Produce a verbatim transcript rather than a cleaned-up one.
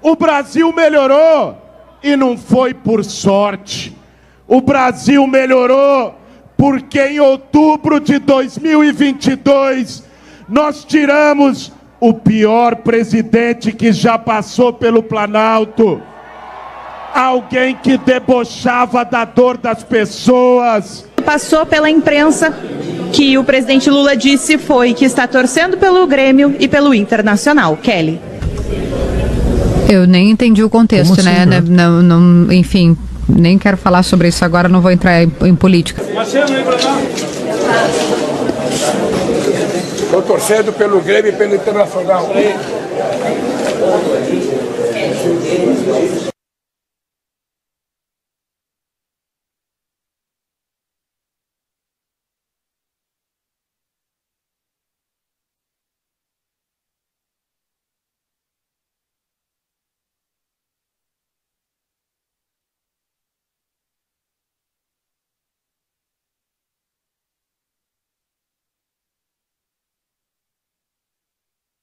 O Brasil melhorou e não foi por sorte. O Brasil melhorou porque em outubro de dois mil e vinte e dois nós tiramos o pior presidente que já passou pelo Planalto. Alguém que debochava da dor das pessoas. Passou pela imprensa que o presidente Lula disse foi que está torcendo pelo Grêmio e pelo Internacional. Kelly. Eu nem entendi o contexto, Como né? assim, Não, não, enfim, nem quero falar sobre isso agora, não vou entrar em, em política. Estou torcendo pelo Grêmio e pelo Internacional.